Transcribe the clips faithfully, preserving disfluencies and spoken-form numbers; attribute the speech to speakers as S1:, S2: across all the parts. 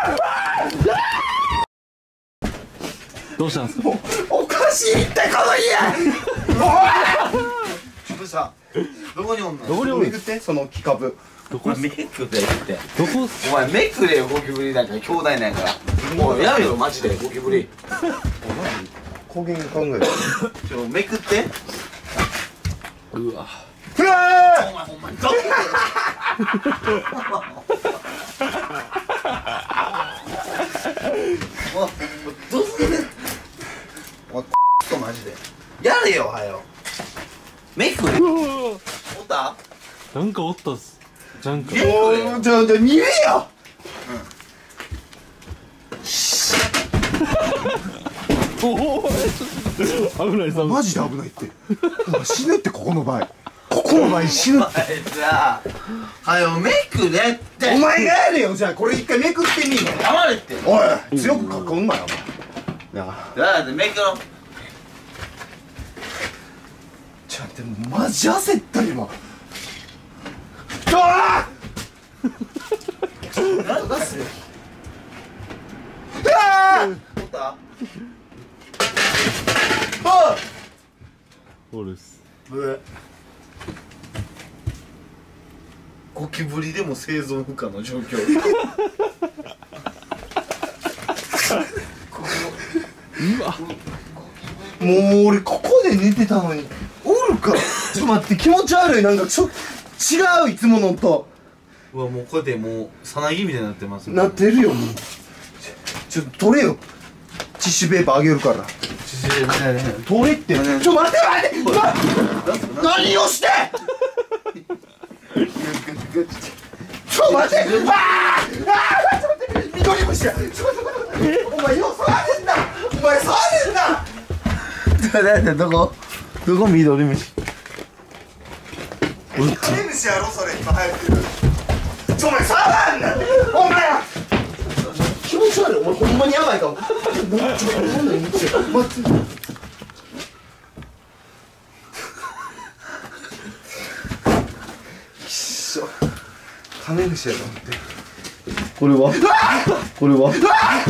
S1: どうしたんですか。
S2: おかしいってこの家。どうした。どこにおんの。
S1: どこにおる。
S2: めくってその木株。
S1: どこ。
S3: めくれって。
S1: どこ。
S3: お前めくれよゴキブリなんか兄弟なんやから。もうやめろマジでゴキブリ。
S2: 光源考える。
S3: ちょめくって。
S1: うわ。
S2: うわー。
S3: お前ほんまにどどうする。
S2: お前とマジで。
S3: やれよはよ。めくれ。おった。
S1: なんかおったっす。なんか。
S2: もうちょちょ見えよ。
S1: おお。危ないさ。
S2: マジで危ないって。お前死ぬってここの場合。ここの場合死ぬって。
S3: あいつははよめくれって。
S2: お前がやれよじゃあこれ一回めくってみよ。
S3: 黙れって。
S2: おい強く囲んなよお前。なあ。
S3: だってめくろ。
S2: ちょっと待ってマジ焦った今。うわー。
S3: なんだすよ。
S2: うわー。
S3: おった。
S2: あ
S1: そうです。
S3: ブゴキブリでも生存不可の状況。
S1: うわ。
S2: もう俺ここで寝てたのにおるか。ちょっと待って気持ち悪いなんかちょ違ういつものと
S3: うわもうこれでもうさなぎみたいになってますね。
S2: なってるよもう。ちょっと取れよティッシュペーパーあげるから取れってちょ待って待ってうわ何をしてちょ待ってあーあーちょっと待って緑虫やちょっと待ってお前よう触れんなお前触れんな
S3: だってどこどこ緑虫。
S2: カメムシやろそれ今流行ってる。ちょお前触んなお前気持ち悪いお前ほんまにやばいかも。ちょっとなんだよ待ってくっしょカメムシやと思って。これはこれは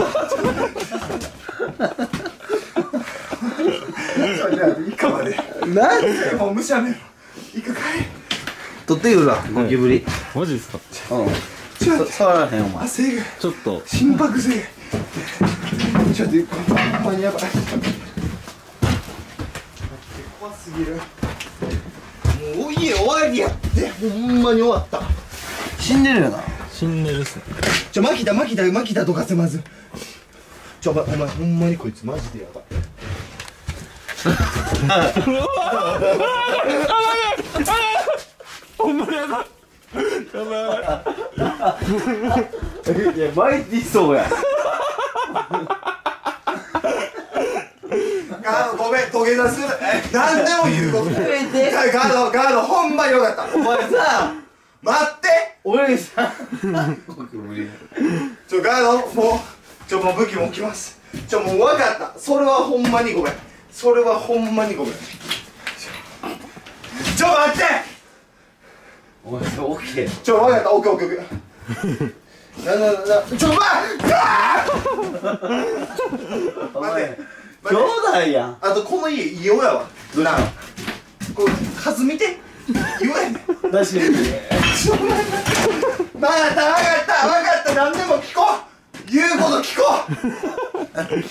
S2: イカまでなんでもう虫やめろイカ帰れ
S3: 取ってくるわゴキブリ。
S1: マジですか。
S3: うん
S2: ちょっと
S3: 触らへんお前。
S2: 汗が
S1: ちょっと。
S2: 心拍性がちょっとほんまにやばい。怖すぎる。もう家終わりやってほんまに終わった。
S3: 死んでるよな。
S1: 死んでるっすね。
S2: ちょマキだマキだマキだどかせまず。ちょお前お前ほんまにこいつマジでやばい。
S1: ほんまにやばい。やばい。
S3: いやマイティそうや。
S2: ガードごめん土下座する何でも言うごめん。ガードガードほんまによかった。
S3: お前さ
S2: 待って
S3: 俺にさゴキブリ。
S2: ちょガードもうちょもう武器も置きます。ちょもう分かったそれはほんまにごめんそれはほんまにごめん。ちょ待って
S3: お前それオッケー。
S2: ちょ分かったオッケーオッケーオッケーなななちょ待って
S3: お前
S2: 待
S3: 兄
S2: って
S3: 弟やん。
S2: あとこの家異様やわなあこれ数見て言えんねん
S3: 出してみて。
S2: ちょ分かった分かった分かった何でも聞こう言うこと聞こう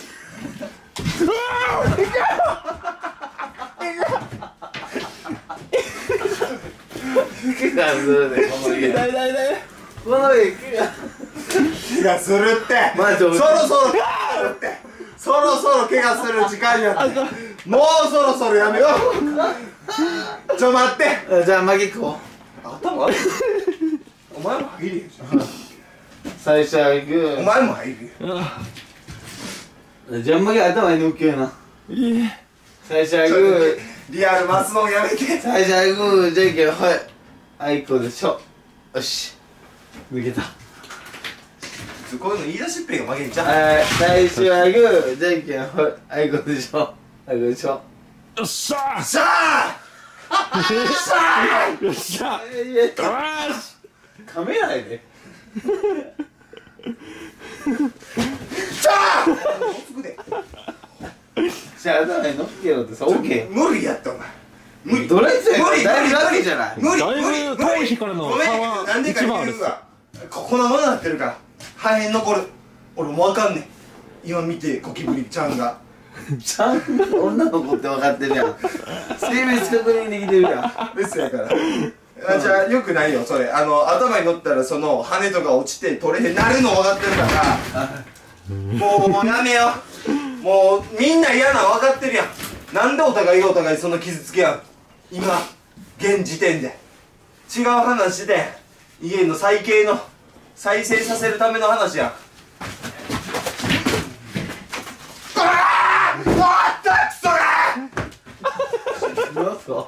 S3: 怪我するでこの家。
S1: だいだいだい。
S3: この家怪我。
S2: 怪我するって
S3: マジで
S2: そろそろ怪我するってそろそろ怪我する時間やってもうそろそろやめようちょ待って
S3: じゃあマギこう。
S2: 頭悪いお前も入るよ
S3: 最初はグ
S2: お前も入るよ
S3: ー。じゃあマギ頭に抜けよな。
S1: いえ。
S3: 最初は
S2: ちょっと
S3: グ
S2: リアルマスのやめて
S3: ー。最初はグーじゃんけんはい。あいこでしょ。よし。抜けた。
S2: こういうの言い出しっぺが負けんじゃん
S3: はい。最初はグーじゃんけんはい。あいこでしょ。あいこでしょ。
S1: よっしゃー。
S2: さあ
S1: よっしゃ。
S3: えいえ
S1: よし。
S3: カメラやで。
S2: じゃあもうすぐで
S3: じゃあ頭に乗っけよってさ、オッケー。
S2: 無理やってお前無理
S3: ドレスや
S2: 無理
S3: だいぶ楽じゃない。
S2: 無理
S1: だいぶ
S2: 無理無理
S1: 遠い日からの
S2: ごめん
S1: 差は
S2: なんでか
S1: 一番あるっす
S2: 理由はここのままなってるから破片残る俺もうわかんねん今見てゴキブリちゃんが
S3: ちゃんと女の子って分かってるやん。性別確認できてるやん。
S2: ですやからあじゃあよくないよそれあの頭に乗ったらその羽とか落ちて取れへんなるの分かってるからもうもうやめようもうみんな嫌なの分かってるやんなんでお互いがお互いそんな傷つけやん今現時点で違う話で家の再建の再生させるための話やんあーあったクソが
S3: どうすか。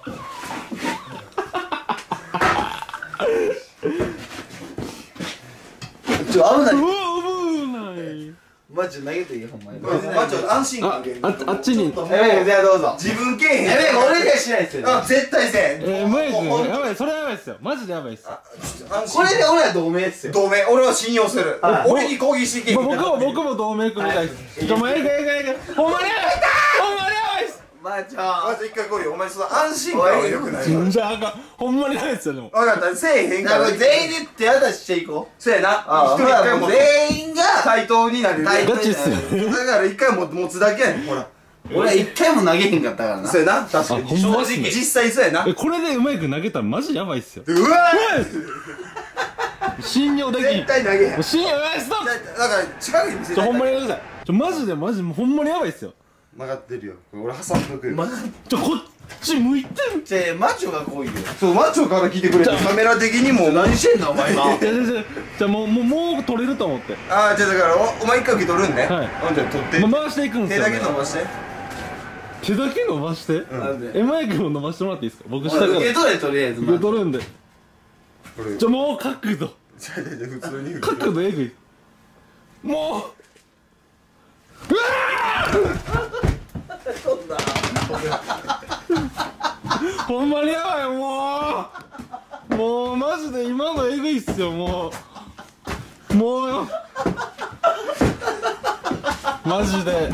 S3: ちょ、危な
S1: う
S3: い。
S1: わ危ない
S3: マジ投げていい、ほんまに。
S2: マジ安心
S1: あ
S2: 感げん
S1: ああっちに
S3: えめ、じゃあどうぞ。
S2: 自分けえへん
S3: えめ、俺にはしないですよ。
S2: あ絶対せえ
S1: えー、マイク
S2: もう
S1: やばいそれやばいっすよマジでやばいっす
S2: あちょっと安心
S3: これで俺は同盟ですよ。
S2: 同盟俺は信用する
S3: はい
S2: 俺に攻撃していけ
S1: 僕も僕も同盟組みたいっすちょもうええかええかええかほんまにやばいほんまにやばいっす
S3: まあ、ちょ。
S2: まず一回来いよお前その安心感はよくないわ
S1: じゃああかんほんまにやばいっすよでも
S2: 分かったせえへんから
S3: だから全員で手渡ししていこう。
S2: せやな
S3: あ
S2: 一人一回も
S3: 全員が
S2: 対等になれる
S3: 対等
S1: ガチっすよ
S2: だから一回も持つだけやねんほら
S3: 俺は一回も投げへんかったからな。
S2: そうやな確かに
S1: あほんまっすね
S2: 実際そうやな
S1: えこれでうまいく投げたらマジやばいっすよ
S2: うわ
S1: 信用できん
S2: 絶対投げへん
S1: もう信用やばいっす
S2: だだから近くに見せ
S1: ちょ
S2: たい
S1: ほんまにやめてくださいちょマジでマジほんまにやばいっすよ
S2: 曲がってるよ俺挟んどくよ
S3: ま、
S1: ちょこっち向いてる
S3: じゃあ、マチョが来いよ。
S2: そうマッチョから聞いてくれ
S1: じゃあ
S2: カメラ的にも
S3: 何してんだお前今。
S1: いやじゃじゃじゃあもうもうもう取れると思って
S2: ああじゃあだからおお前一回受け取るんね
S1: はい
S2: ほんじゃ取って
S1: ま回していくんす
S2: 手
S1: よ、ね、
S2: だけ伸ばして
S1: 手だけ伸ばして、
S3: なんで
S1: えマイクも伸ばしてもらっていいですか僕下から
S3: 受け取れとりあえず。
S1: 受け取るんで
S2: これ
S1: じゃもう角度
S2: じゃあじゃあじゃあ普通に受け取る
S1: 角度えぐいもううわーほんまにやばいもうもうマジで今のえぐいっすよもうもうよマジで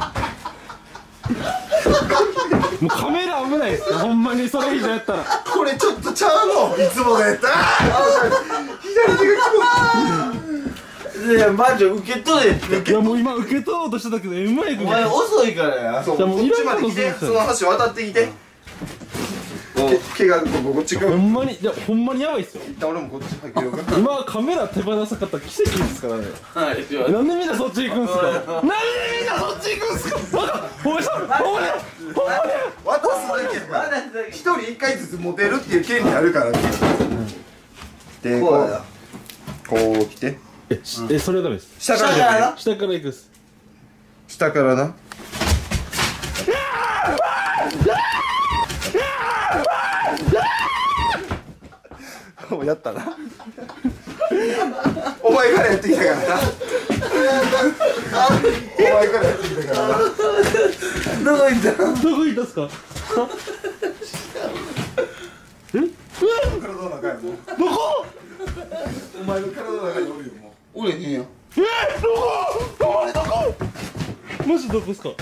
S1: もうカメラ危ないっすよほんまにそれ以上やったら
S2: これちょっとちゃうのいつものやった左手が
S3: いや、マジ受け取れって。
S1: いやもう今受け取ろうとしてたけどうまいく
S3: お前遅いからや。
S2: そう
S1: じゃあもう
S2: こっちまで来
S1: いらんことするんすよ
S2: てその橋渡ってきてけ毛がこここっち
S1: ほ
S2: 側
S1: んまにいやほんまにやばいっすよ
S2: 一旦俺もこっち入けようか
S1: 今カメラ手放さかったら奇跡ですからね
S3: はい、じゃ
S1: なんでみんなそっち行くんすかなんでみんなそっち行くんすかバカお前さんほんまにほんまに
S2: 渡すだけやから一人一回ずつ持てるっていう権利あるからでこ
S3: こうだよ。
S2: うこう来て
S1: えしえそれはダメです
S2: 下からじゃない
S1: 下から行くっす
S2: 下からなもうやったなお前からやってきたからなお前からやってきたからな
S3: どこ行ったの？
S1: どこ行ったっすかえうわ
S2: 体の中やもう
S1: どこ
S2: お前の体の中におるよもう
S3: 俺ねえよ。
S1: えどこほんまにどこマジどこっすか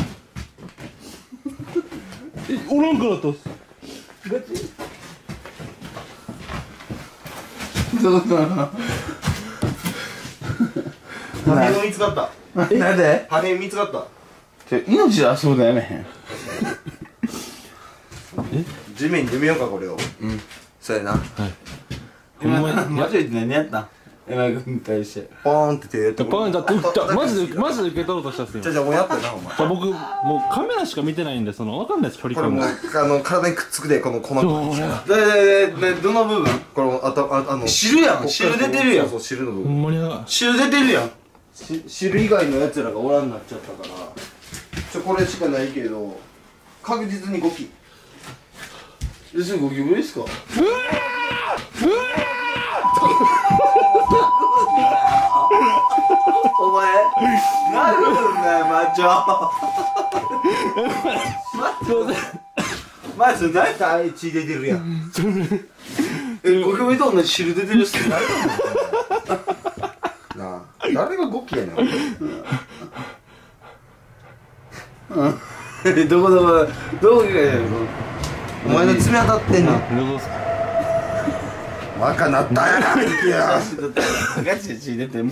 S1: えおらんくなったっす
S3: どこなの？
S2: 破片が見つかった
S3: なんで？
S2: 破片見つかった
S3: ちょ、命で遊ぶのやめへん。
S2: 地面に埋めようかこれをうんそうやな
S1: ほんまに
S3: マジで何やったん？山井君に対して。
S2: ポーンって手やって
S1: パンじゃじゃマジでマジで受け取ろうとしたっすよ
S2: じゃじゃもうやったよなお前
S1: じゃ僕もうカメラしか見てないんでそのわかんないです距離
S2: これもう
S1: 感が
S2: あの体にくっつくでこの粉
S1: ちょ俺
S3: だでででどの部分？
S2: このあたああの
S3: 汁やん。
S2: こっから
S3: 汁出てるやん
S2: そう。そう汁の部
S1: ほ
S2: 分
S1: んまにや
S3: 汁出てるやん。
S2: し汁以外のやつらがおらんなっちゃったからちょこれしかないけど確実にゴキ
S3: え、それゴキブリですか？お前何なんだよマッチョ。マッチョ何だい血出てるやん。え、ゴキブリと同じ汁出てるっすね。
S2: なあだか誰がゴキやねん
S3: うんどこどこどこがやるの
S2: お前の爪当たってんの
S1: どうすか
S2: 若なったやないけや
S3: ガチで血出ても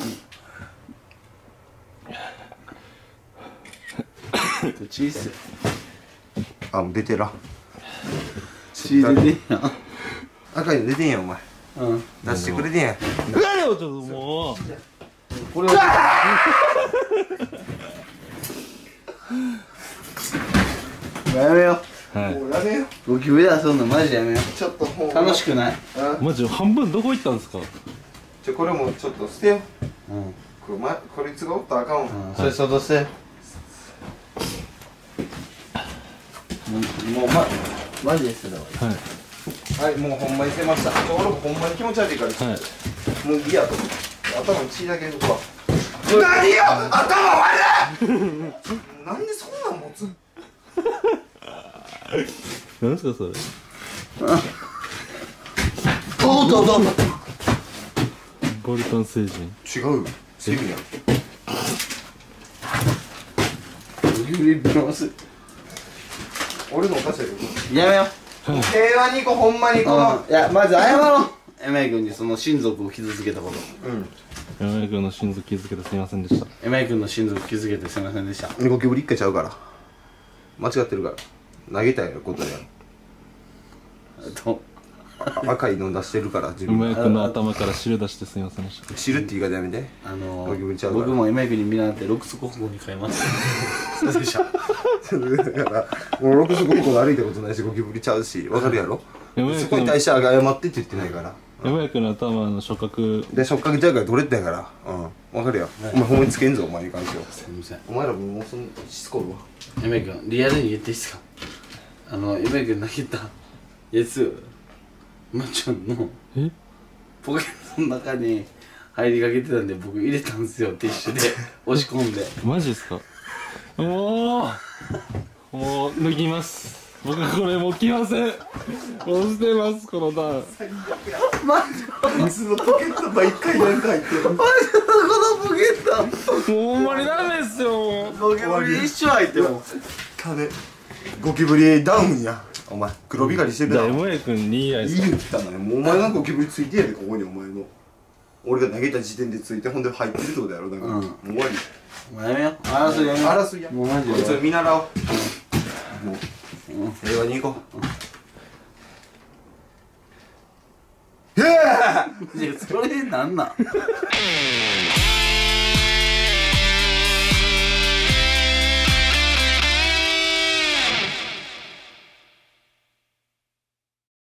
S3: 血っすよ
S2: あもう出てら
S3: 血出てんやん
S2: 赤いの出てんやんお前
S3: うん
S2: 出してくれてんやん
S1: うわよちょっともう
S3: これはやめよ
S1: はい
S2: もうやめよ
S3: うゴキブリ遊んのマジでやめよ
S2: ちょっともう
S3: う楽しくない
S2: あ
S1: マジ半分どこ行ったんですか
S2: ちょこれもちょっと捨てよ
S3: うん
S2: これ、ま、こいつがおったらあかんわ
S3: うんそれ外せもうもうまマジですだわ
S1: はい
S2: はいもうほんまに捨てましたちょ俺もほんまに気持ち悪いから
S1: はい
S2: もういいやと思って頭に血だけ抜くわ何よ頭割れなんでそんなん持つ
S1: 何ですかそれ
S2: おっとおっとおっと
S1: ボルタン星人
S2: 違うよセミや
S3: ゴキブリいっぱいいます
S2: 俺のおかしいよ
S3: やめよう
S2: 平和に行こうほんまに行こ
S3: うんいやまず謝ろうエマイ君にその親族を傷つけたこと
S2: ううん
S1: 山根君の親族気づけてすみませんでした
S3: エマイ君の親族傷つけてすみませんでした
S2: ゴキブリ一回ちゃうから間違ってるから投げたいことや
S3: えっと
S2: あ赤いの出してるから自分
S1: 山根君の頭から汁出してすみませんでした
S2: 知るって言い方やめて
S3: あの
S2: ゴキブリちゃうから
S3: 僕もエマイ君に見習って六足歩行に変えますそうでした
S2: だからもうろく足ごこで歩いたことないしゴキブリちゃうしわかるやろ
S1: 山根
S2: そこに
S1: 君
S2: 対して謝ってって言ってないから
S1: 山根君の頭の触覚
S2: で触覚ちゃうから取れてんやからうんわかるよお前ほんまにつけんぞお前に関しては
S3: すみません
S2: お前らももうそのしつこいわ
S3: エマイ君リアルに言っていいですかあのエマイ君投げたやつまっちゃんの
S1: え
S3: ポケットの中に入りかけてたんで僕入れたんですよティッシュで押し込んで
S1: マジですかもうもう脱ぎます僕これもう着ませんもう捨てますこのダウン
S2: 水のポケットば一回なんか入ってる
S3: このポケット
S1: もうほんまにダメですよもう
S3: ゴキブリ一生入っても
S2: 金ゴキブリダウンやお前黒光りしてる
S1: じゃあ
S2: な
S1: 山根君にいいや
S2: いい
S1: つ
S2: 言ってたのよもうお前がゴキブリついてやでここにお前の俺が投げた時点でついてほんで入ってるってことやろだから、
S3: うん
S2: もう終わり
S3: もうやめよう争いやめよう
S2: 争いや
S3: もうマジ
S2: こいつ
S3: で
S2: 見習おう、もう平和に行こう、へえ
S3: いやそれなんなん